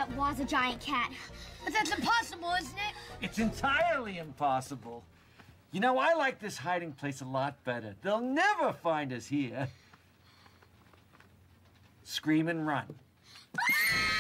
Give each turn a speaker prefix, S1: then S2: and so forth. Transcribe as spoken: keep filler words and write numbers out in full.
S1: that was a giant cat.
S2: But that's impossible, isn't it?
S3: It's entirely impossible. You know, I like this hiding place a lot better. They'll never find us here. Scream and run.